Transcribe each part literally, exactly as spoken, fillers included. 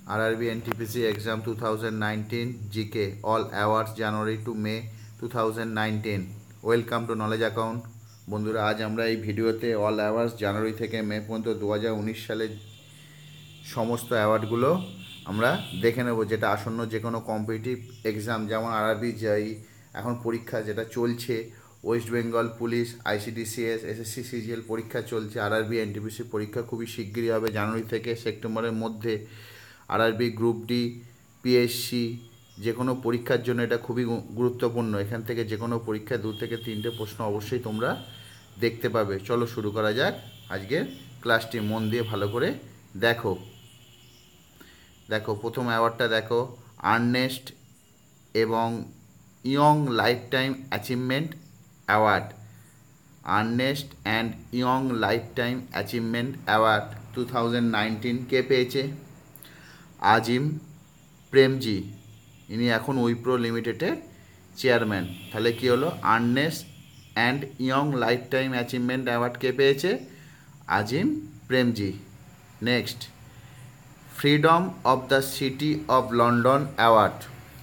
R R B N T P C exam twenty nineteen G K all awards January to May twenty nineteen. Welcome to knowledge account. বন্ধুরা, আজ আমরা এই ভিডিওতে all awards জানুয়ারি থেকে মে পর্যন্ত দু হাজার উনিশ সালের সমস্ত অ্যাওয়ার্ডগুলো আমরা দেখে নেব, যেটা আসন্ন যে কোনো কম্পিটিটিভ এক্সাম যেমন আরআরবি জেই এখন পরীক্ষা যেটা চলছে, West Bengal police, ICDCS, SSC CGL পরীক্ষা চলছে, আরআরবি এনটিপিসি পরীক্ষা খুবই শিগগিরই হবে জানুয়ারি থেকে সেপ্টেম্বরের মধ্যে। আরআরবি গ্রুপ ডি, পিএসসি যে কোনো পরীক্ষার জন্য এটা খুবই গুরুত্বপূর্ণ। এখান থেকে যে কোনো পরীক্ষায় দু থেকে তিনটে প্রশ্ন অবশ্যই তোমরা দেখতে পাবে। চলো শুরু করা যাক আজকের ক্লাসটি, মন দিয়ে ভালো করে দেখো। দেখো প্রথম অ্যাওয়ার্ডটা দেখো, আর্নেস্ট এবং Young lifetime achievement award. Ernst and Young lifetime achievement award two thousand nineteen কে পেয়েছে? আজিম প্রেমজি, ইনি এখন উইপ্রো লিমিটেডের চেয়ারম্যান। তাহলে কী হলো? Ernst and Young lifetime achievement award কে পেয়েছে? Azim Premji. Next, freedom of the city of London award.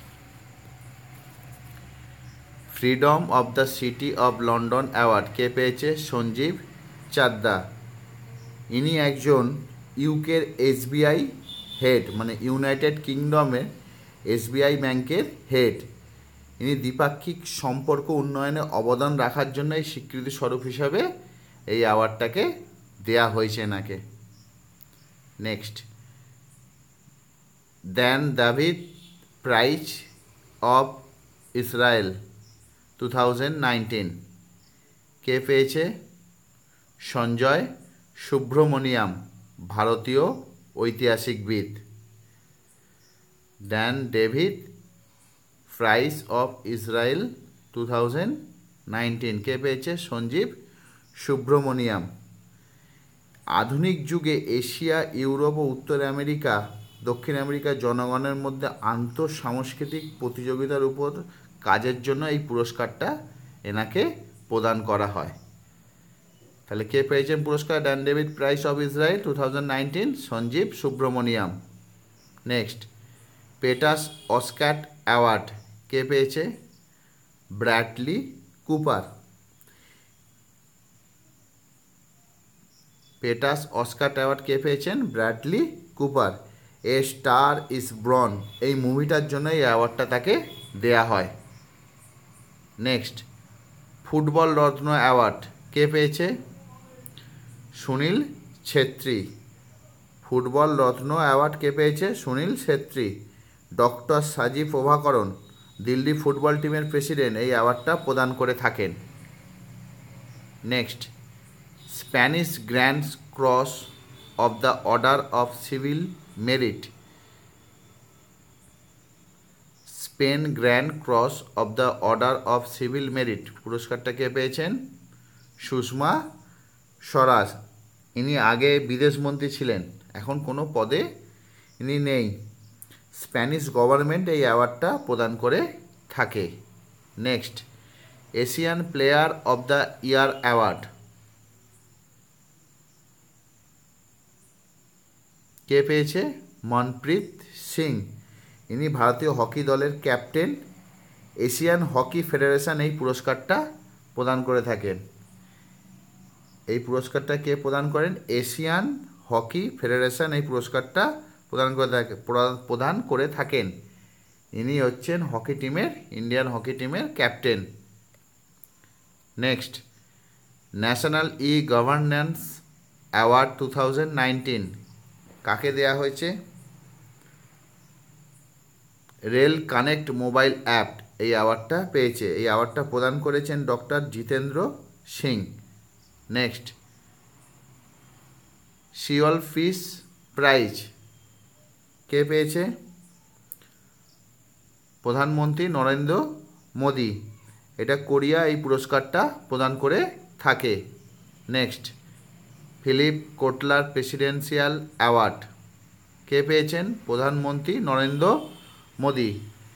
Freedom of the city of London award কে পেয়েছে? সঞ্জীব চাদ্দা। ইনি একজন ইউকের এসবিআই হেড, মানে ইউনাইটেড কিংডমের এসবিআই ব্যাংকের হেড। ইনি দ্বিপাক্ষিক সম্পর্ক উন্নয়নে অবদান রাখার জন্য এই স্বীকৃতি স্বরূপ হিসাবে এই অ্যাওয়ার্ডটাকে দেয়া হয়েছে এনাকে। Next, Dan David prize of Israel two thousand nineteen কে পেয়েছে? সঞ্জয় সুব্রমণিয়াম, ভারতীয় ঐতিহাসিকবিদ। Dan David prize of Israel two thousand nineteen কে পেয়েছে? সঞ্জীব সুব্রমণিয়াম। আধুনিক যুগে এশিয়া, ইউরোপ ও উত্তর আমেরিকা, দক্ষিণ আমেরিকার জনগণের মধ্যে আন্তঃসাংস্কৃতিক প্রতিযোগিতার উপর কাজের জন্য এই পুরস্কারটা এনাকে প্রদান করা হয়। তাহলে কে পেয়েছেন পুরস্কার? Dan David prize of Israel two thousand nineteen, Sanjeev Subrahmanyam. Next, PETA's Oscar award কে পেয়েছে? Bradley Cooper. PETA's Oscar award কে পেয়েছেন? Bradley Cooper. A star is born এই মুভিটার জন্য এই অ্যাওয়ার্ডটা তাকে দেয়া হয়। নেক্সট, ফুটবল রত্ন অ্যাওয়ার্ড কে পেয়েছে? সুনীল ছেত্রী। ফুটবল রত্ন অ্যাওয়ার্ড কে পেয়েছে? সুনীল ছেত্রী। ডক্টর সাজি প্রভাকরণ, দিল্লি ফুটবল টিমের প্রেসিডেন্ট, এই অ্যাওয়ার্ডটা প্রদান করে থাকেন। Next, Spanish grand cross of the order of civil merit. Spain grand cross of the order of civil merit পুরস্কারটা কে পেয়েছেন? সুষমা স্বরাজ। ইনি আগে বিদেশমন্ত্রী ছিলেন, এখন কোনো পদে ইনি নেই। স্প্যানিশ গভর্নমেন্ট এই অ্যাওয়ার্ডটা প্রদান করে থাকে। Next, Asian player of the year award কে পেয়েছে? মনপ্রীত সিং, ইনি ভারতীয় হকি দলের ক্যাপ্টেন। এশিয়ান হকি ফেডারেশন এই পুরস্কারটা প্রদান করে থাকেন। এই পুরস্কারটা কে প্রদান করেন? এশিয়ান হকি ফেডারেশন এই পুরস্কারটা প্রদান করে থাকে প্রদান করে থাকেন। ইনি হচ্ছেন হকি টিমের, ইন্ডিয়ান হকি টিমের captain. Next, national e governance award two thousand nineteen কাকে দেয়া হয়েছে? রেল কানেক্ট মোবাইল অ্যাপ এই অ্যাওয়ার্ডটা পেয়েছে। এই অ্যাওয়ার্ডটা প্রদান করেছেন doctor Jitendra Singh. Next, Seoul peace prize কে পেয়েছে? প্রধানমন্ত্রী নরেন্দ্র মোদি। এটা কোরিয়া এই পুরস্কারটা প্রদান করে থাকে। Next, Philip Kotler presidential award কে পেয়েছেন? প্রধানমন্ত্রী নরেন্দ্র মোদি।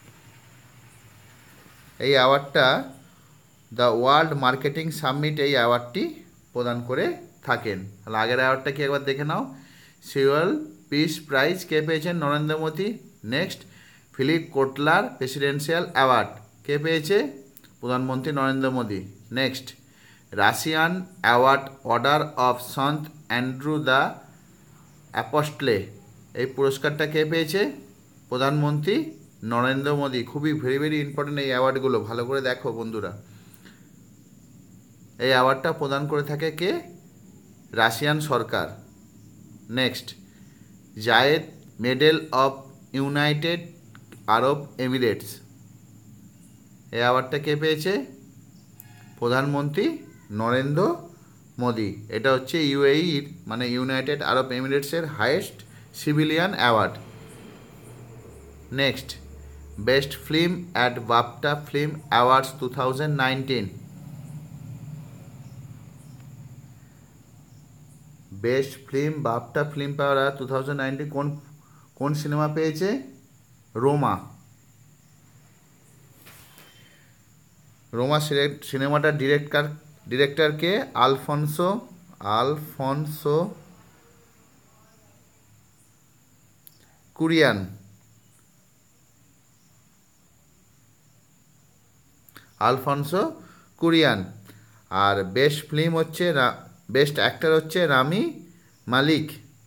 এই অ্যাওয়ার্ডটা দ্য ওয়ার্ল্ড মার্কেটিং সামিট এই অ্যাওয়ার্ডটি প্রদান করে থাকেন। তাহলে আগের অ্যাওয়ার্ডটা কি একবার দেখে নাও। সিওল পিস প্রাইজ কে পেয়েছেন? Narendra Modi. Next, Philip Kotler presidential award কে পেয়েছে? প্রধানমন্ত্রী Narendra Modi. Next, Russian award order of saint Andrew the অ্যাপস্টলে এই পুরস্কারটা কে পেয়েছে? প্রধানমন্ত্রী নরেন্দ্র মোদী। খুবই ভেরি ভেরি ইম্পর্টেন্ট এই অ্যাওয়ার্ডগুলো, ভালো করে দেখো বন্ধুরা। এই অ্যাওয়ার্ডটা প্রদান করে থাকে কে? রাশিয়ান সরকার। Next, Zayed medal of United Arab Emirates এই অ্যাওয়ার্ডটা কে পেয়েছে? প্রধানমন্ত্রী নরেন্দ্র মোদী। এটা হচ্ছে ইউএইর মানে ইউনাইটেড আরব এমিরেটসের highest civilian award. Next, best film at BAFTA film awards two thousand nineteen best film BAFTA film award two thousand nineteen কোন কোন সিনেমা পেয়েছে? রোমা। রোমা সিনেমাটার ডিরেক্টর ডিরেক্টরকে Alfonso Alfonso Cuaron. Alfonso Cuaron. আর best film হচ্ছে best actor হচ্ছে Rami Malek.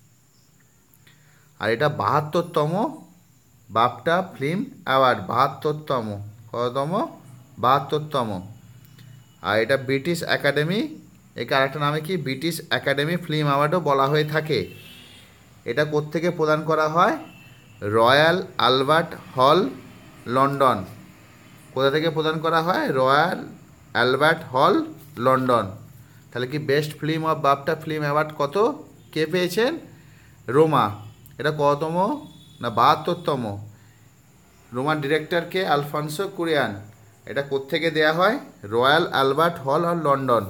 আর এটা বাহাত্তরতম বাফটা ফিল্ম অ্যাওয়ার্ড, বাহাত্তরতম। কততম? বাহাত্তরতম। আর এটা ব্রিটিশ একাডেমি, একে আরেকটা নামে কি ব্রিটিশ একাডেমি ফিল্ম অ্যাওয়ার্ডও বলা হয়ে থাকে। এটা কোত্থেকে প্রদান করা হয়? Royal Albert hall, London. কোথা থেকে প্রদান করা হয়? Royal Albert hall, London. তাহলে কি best film of BAFTA film award কত কে পেয়েছেন? রোমা। এটা কততম? না বাহাত্তরতম। রোমার ডিরেক্টরকে আলফনসো কুরিয়ান। এটা কোত্থেকে দেয়া হয়? রয়্যাল অ্যালবার্ট হল আর London.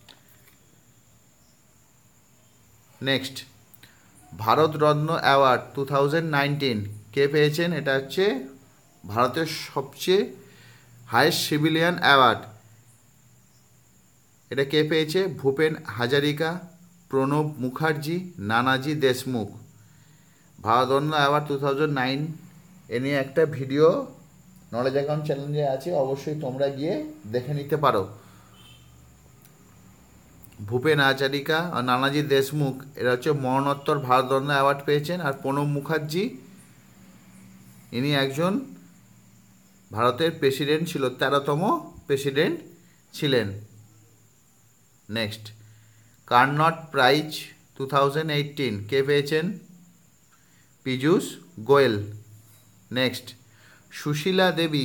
Next, Bharat Ratna award two thousand nineteen কে পেয়েছেন? এটা হচ্ছে ভারতের সবচেয়ে হাইয়েস্ট সিভিলিয়ান অ্যাওয়ার্ড। এটা কে পেয়েছে? Bhupen Hazarika, Pranab Mukherjee, Nanaji Deshmukh. Bharat Ratna award two thousand nine এ নিয়ে একটা ভিডিও নলেজ অ্যাকাউন্ট চ্যানেলে আছে, অবশ্যই তোমরা গিয়ে দেখে নিতে পারো। ভূপেন হাজারিকা আর নানাজি দেশমুখ এরা হচ্ছে মরণোত্তর ভারতরত্ন অ্যাওয়ার্ড পেয়েছেন। আর প্রণব মুখার্জি ইনি একজন ভারতের প্রেসিডেন্ট ছিল, তেরোতম প্রেসিডেন্ট ছিলেন। Next, Carnot prize two thousand eighteen কে পেয়েছেন? পীযূষ গোয়েল। নেক্সট, সুশীলা দেবী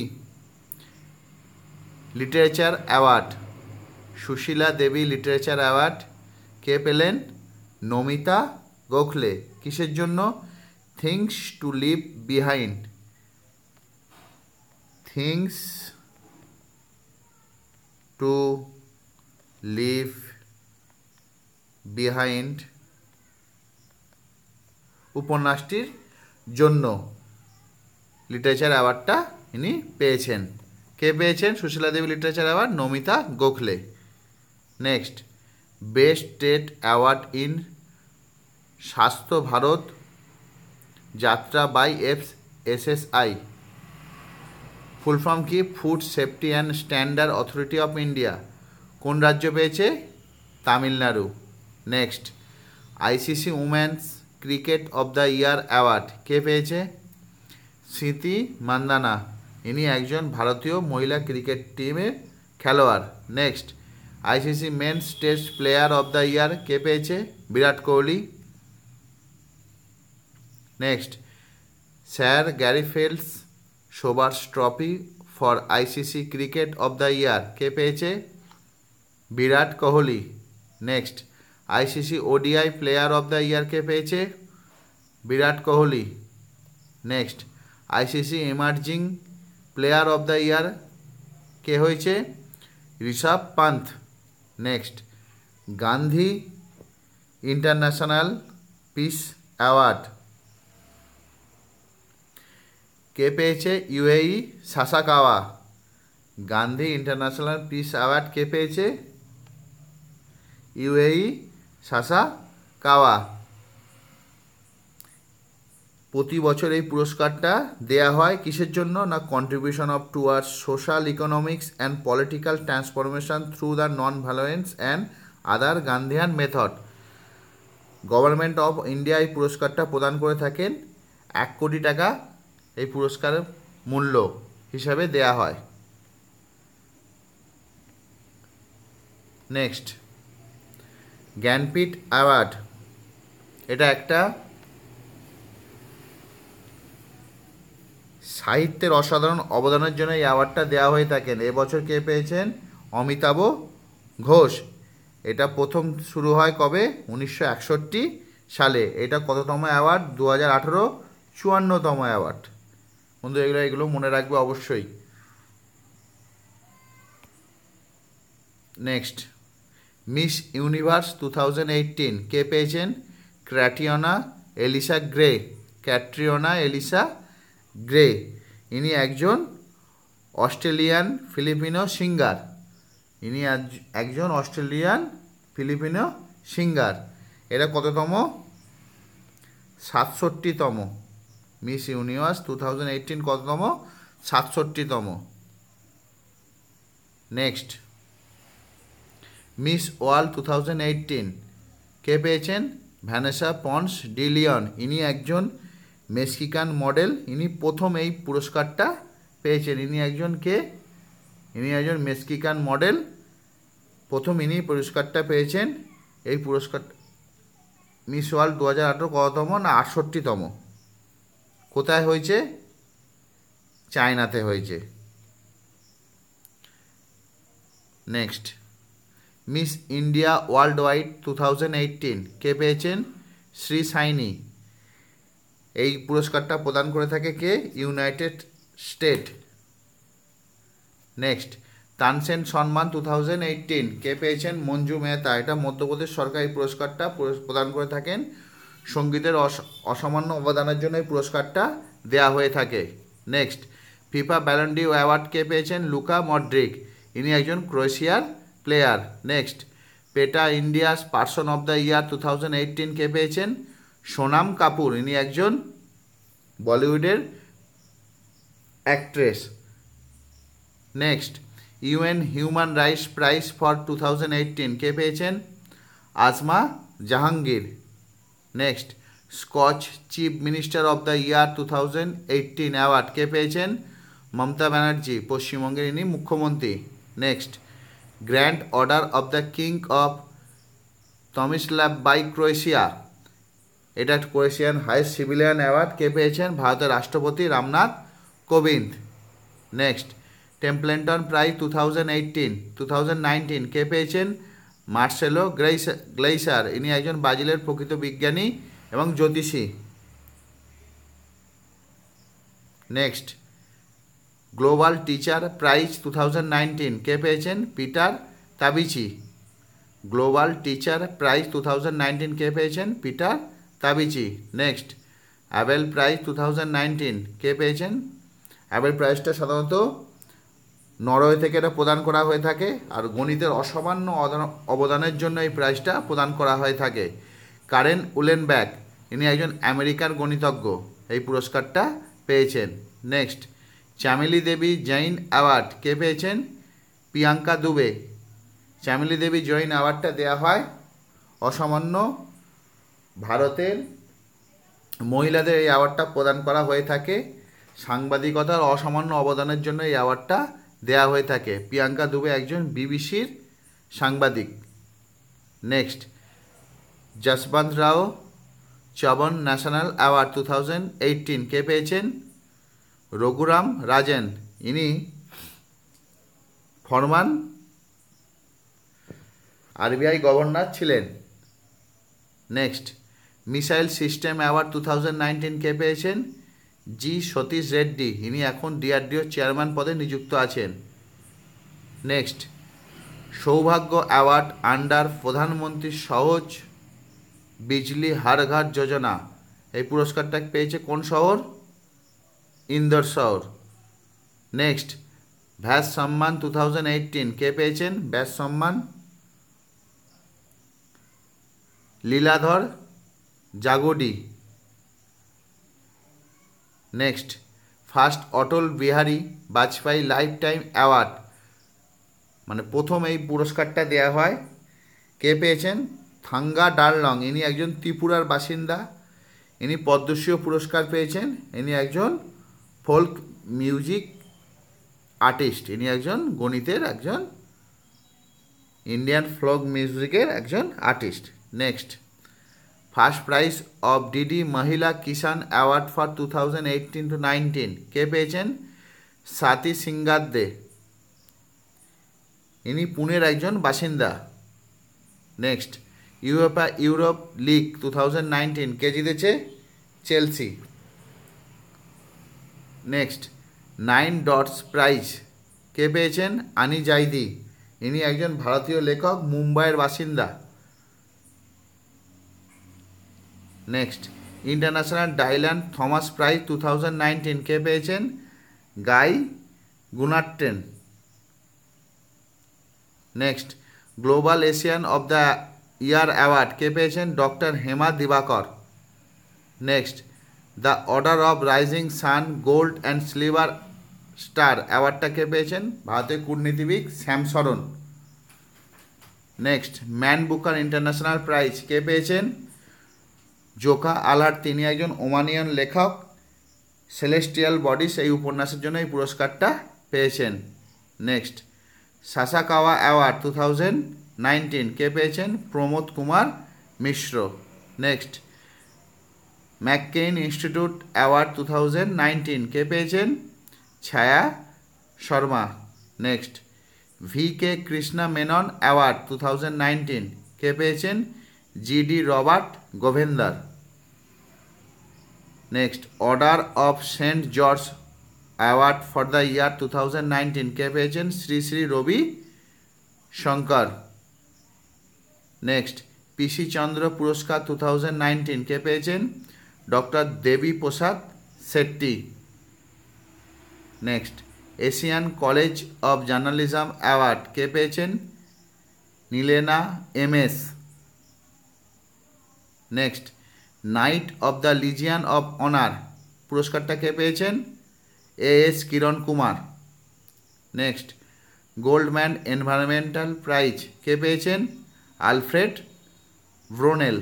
লিটারেচার অ্যাওয়ার্ড সুশীলা দেবী লিটারেচার অ্যাওয়ার্ড কে পেলেন? নমিতা গোখলে। কিসের জন্য? Things to leave behind things to leave behind উপন্যাসটির জন্য লিটারেচার অ্যাওয়ার্ডটা ইনি পেয়েছেন। কে পেয়েছেন সুশীলা দেবী literature award? Namita Gokhale. Next, best state award in স্বাস্থ্য ভারত যাত্রা by F S S I full form কি? Food safety and standard authority of India. কোন রাজ্য পেয়েছে? Tamil Nadu. Next, ICC women's cricket of the year award কে পেয়েছে? স্মৃতি মান্দানা। ইনি একজন ভারতীয় মহিলা ক্রিকেট টিমের খেলোয়াড়। Next, ICC men's test player of the year কে পেয়েছে? Virat Kohli. Next, sir Garfield Sobers trophy for ICC cricket of the year কে পেয়েছে? Virat Kohli. Next, ICC ODI player of the year কে পেয়েছে? Virat Kohli. Next, ICC emerging player of the year কে হয়েছে? Rishabh Pant. Next, Gandhi international peace award কে পেয়েছে? Yohei Sasakawa. Gandhi international peace award কে পেয়েছে? Yohei Sasakawa. প্রতি বছর এই পুরস্কারটা দেয়া হয় কিসের জন্য? না contribution of towards social economics and political transformation through the non violence and other Gandhian method. Government of India এই পুরস্কারটা প্রদান করে থাকেন। এক কোটি টাকা এই পুরস্কারের মূল্য হিসাবে দেয়া হয়। নেক্সট, জ্ঞানপীঠ অ্যাওয়ার্ড, এটা একটা সাহিত্যের অসাধারণ অবদানের জন্য এই অ্যাওয়ার্ডটা দেওয়া হয়ে থাকেন। এবছর কে পেয়েছেন? অমিতাভ ঘোষ। এটা প্রথম শুরু হয় কবে? উনিশশো একষট্টি সালে। এটা কততম অ্যাওয়ার্ড? দু হাজার আঠেরো চুয়ান্নতম অ্যাওয়ার্ড। বন্ধু এগুলো এগুলো মনে রাখবে অবশ্যই। Next, Miss Universe two thousand eighteen কে পেয়েছেন? Catriona Elisa Gray. Catriona Elisa Gray ইনি একজন অস্ট্রেলিয়ান ফিলিপিনো সিঙ্গার। ইনি একজন অস্ট্রেলিয়ান ফিলিপিনো সিঙ্গার। এটা কততম? সাতষট্টিতম। Miss Universe two thousand eighteen কততম? সাতষট্টিতম। Next, Miss World two thousand eighteen কে পেয়েছেন? Vanessa Ponce de Leon. ইনি একজন মেক্সিকান মডেল। ইনি প্রথম এই পুরস্কারটা পেয়েছেন। ইনি একজন কে? ইনি একজন মেক্সিকান মডেল। প্রথম ইনি পুরস্কারটা পেয়েছেন। এই পুরস্কার মিস ওয়ার্ল্ড দু হাজার আঠেরো কততম? না আটষট্টিতম। কোথায় হয়েছে? চায়নাতে হয়েছে। Next, Miss India worldwide two টু থাউজেন্ড এইটিন কে পেয়েছেন? শ্রী সাইনি। এই পুরস্কারটা প্রদান করে থাকে কে? United State. Next, Tansen Samman two thousand eighteen কে পেয়েছেন? মঞ্জু মেহতা। এটা মধ্যপ্রদেশ সরকার এই পুরস্কারটা প্রদান করে থাকেন। সঙ্গীতের অসামান্য অবদানের জন্য এই পুরস্কারটা দেয়া হয়ে থাকে। Next, FIFA Ballon de award কে পেয়েছেন? Luka Modric. ইনি একজন ক্রোয়েশিয়ার player. Next, PETA India's person of the year two thousand eighteen কে পেয়েছেন? সোনাম কাপুর। ইনি একজন বলিউডের actress. Next, UN human rights prize for two thousand eighteen কে পেয়েছেন? Asma Jahangir. Next, Skoch chief minister of the year two thousand eighteen award কে পেয়েছেন? মমতা ব্যানার্জি, পশ্চিমবঙ্গের ইনি মুখ্যমন্ত্রী। Next, grand order of the King of Tomislav by Croatia. এটা Croatian highest civilian award কে পেয়েছেন? ভারতের রাষ্ট্রপতি Ramnath Kovind. Next, Templeton prize two thousand eighteen two thousand nineteen কে পেয়েছেন? Marcelo Gleiser. ইনি একজন ব্রাজিলের প্রকৃত বিজ্ঞানী এবং জ্যোতিষী। Next, global teacher prize two thousand nineteen কে পেয়েছেন? Peter Tabichi. Global teacher prize two thousand nineteen কে পেয়েছেন? Peter Tabichi. Next, Abel prize two thousand nineteen কে পেয়েছেন? অ্যাবেল প্রাইজটা সাধারণত নরওয়ে থেকে এটা প্রদান করা হয়ে থাকে। আর গণিতের অসামান্য অবদানের জন্য এই প্রাইজটা প্রদান করা হয়ে থাকে। কারেন উলেনব্যাক ইনি একজন আমেরিকার গণিতজ্ঞ। এই পুরস্কারটা পেয়েছেন। নেক্সট, চামেলি দেবী জৈন অ্যাওয়ার্ড কে পেয়েছেন? প্রিয়াঙ্কা দুবে। চামেলি দেবী জৈন অ্যাওয়ার্ডটা দেওয়া হয় অসামান্য ভারতের মহিলাদের। এই অ্যাওয়ার্ডটা প্রদান করা হয়ে থাকে। সাংবাদিকতার অসামান্য অবদানের জন্য এই অ্যাওয়ার্ডটা দেয়া হয়ে থাকে। প্রিয়াঙ্কা দুবে একজন বিবিসির সাংবাদিক। Next, Yashwant Rao Chavan national award two thousand eighteen কে পেয়েছেন? রঘুরাম রাজেন। ইনি ফরমান আরবিআই গভর্নর ছিলেন। Next, missile system award two thousand nineteen কে পেয়েছেন? জি সতীশ রেড্ডি। ইনি এখন ডিআরডিও চেয়ারম্যান পদে নিযুক্ত আছেন। নেক্সট, সৌভাগ্য অ্যাওয়ার্ড আন্ডার প্রধানমন্ত্রী সহজ বিজলি হর ঘর যোজনা। এই পুরস্কারটা পেয়েছে কোন শহর? ইন্দোর শহর। নেক্সট, ব্যাস সম্মান টু থাউজেন্ড এইটিন কে পেয়েছেন? Vyas Samman Leeladhar Jagoodi. Next first Atal Bihari Vajpayee lifetime award, মানে প্রথম এই পুরস্কারটা দেওয়া হয়, কে পেয়েছেন? থাঙ্গা ডারলং, ইনি একজন ত্রিপুরার বাসিন্দা, ইনি পদ্মশ্রী পুরস্কার পেয়েছেন, ইনি একজন ফোক মিউজিক আর্টিস্ট, ইনি একজন গণিতের একজন ইন্ডিয়ান ফোক মিউজিকের একজন artist. Next first prize of DD Mahila Kisan award for two thousand eighteen to nineteen, কে পেয়েছেন? স্বাতী সিংগাদ্দে, ইনি পুনের একজন বাসিন্দা। Next Europa Europe league two thousand nineteen, কে জিতেছে? Chelsea. Next nine dots prize, কে পেয়েছেন? আনি জাইদি, ইনি একজন ভারতীয় লেখক, মুম্বাইয়ের বাসিন্দা। Next international Dylan Thomas prize two thousand nineteen, কে পেয়েছেন? Guy Gunaratne. Next global Asian of the year award, কে পেয়েছেন? Doctor Hema Divakar. Next the order of rising sun gold and silver star অ্যাওয়ার্ডটা কে পেয়েছেন? ভারতের কূটনীতিবিদ Shyam Saran. Next Man Booker international prize, কে পেয়েছেন? জোকা আলার, তিনি একজন ওমানিয়ান লেখক, সেলেস্টিয়াল বডিস এই উপন্যাসের জন্য এই পুরস্কারটা পেয়েছেন। Next Sasakawa award two thousand nineteen, কে পেয়েছেন? Pramod Kumar Mishra. Next McCain institute award two thousand nineteen, কে পেয়েছেন? Chhaya Sharma. Next V K Krishna Menon award two thousand nineteen, কে পেয়েছেন? G D Robert Govender. Next order of Saint George award for the year two thousand nineteen, কে পেয়েছেন? Sri Sri Ravi Shankar. Next PC Chandra Puraskar two thousand nineteen, কে পেয়েছেন? Doctor Devi Prasad Shetty. Next Asian college of journalism award, কে পেয়েছেন? Neelina M S. Next knight of the legion of honour পুরস্কারটা কে পেয়েছেন? A S Kiran Kumar. Next Goldman environmental prize, কে পেয়েছেন? Alfred Brownell.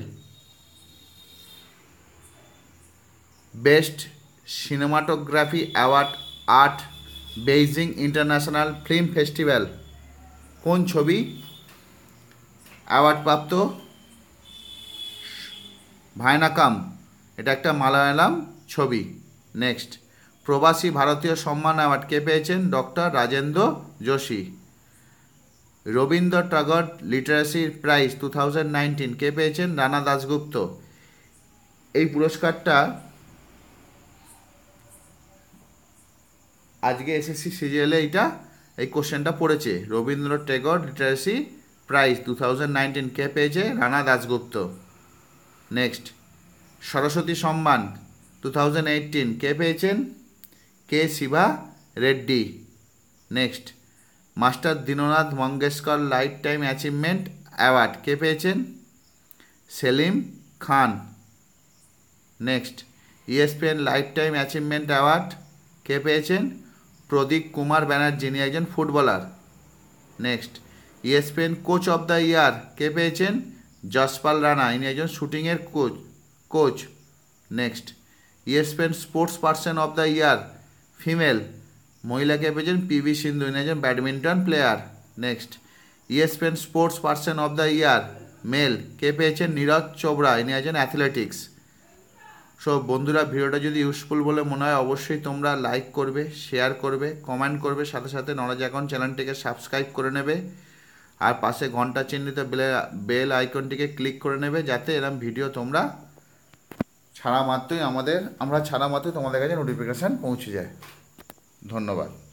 Best cinematography award at Beijing international film festival, কোন ছবি অ্যাওয়ার্ডপ্রাপ্ত? ভায়নাকাম, এটা একটা মালায়ালাম ছবি। নেক্সট প্রবাসী ভারতীয় সম্মান অ্যাওয়ার্ড, কে পেয়েছেন? Doctor Rajendra Joshi. Rabindra Tagore literacy prize two thousand nineteen, কে পেয়েছেন? রানা দাশগুপ্ত। এই পুরস্কারটা আজকে এসএসসি সিজিএলে এইটা এই কোশ্চেনটা পড়েছে। Rabindra Tagore literacy prize two thousand nineteen, কে পেয়েছে? রানা দাশগুপ্ত। নেক্সট সরস্বতী সম্মান টু থাউজেন্ড এইটিন, কে পেয়েছেন? K Shiva Reddy. Next master Dinanath Mangeshkar lifetime achievement award, কে পেয়েছেন? Salim Khan. Next ESPN lifetime achievement award, কে পেয়েছেন? প্রদীপ কুমার ব্যানার্জি, যিনি একজন footballer. Next ESPN coach of the year, কে পেয়েছেন? যশপাল রানা, ইনি একজন শুটিংয়ের coach coach next ESPN sports person of the year female, মহিলা কে পেয়েছেন? পিভি সিন্ধু, ইনি একজন badminton player. Next ESPN sports person of the year male, কে পেয়েছেন? নীরজ চোপড়া, ইনি একজন অ্যাথলেটিক্স। সো বন্ধুরা, ভিডিওটা যদি ইউজফুল বলে মনে হয় অবশ্যই তোমরা লাইক করবে, শেয়ার করবে, কমেন্ট করবে, সাথে সাথে নলেজ অ্যাকাউন্ট চ্যানেলটিকে সাবস্ক্রাইব করে নেবে, আর পাশে ঘন্টা চিহ্নিত বেলে বেল আইকনটিকে ক্লিক করে নেবে, যাতে এরকম ভিডিও তোমরা ছাড়া মাত্রই আমাদের আমরা ছাড়া মাত্রই তোমাদের কাছে নোটিফিকেশান পৌঁছে যায়। ধন্যবাদ।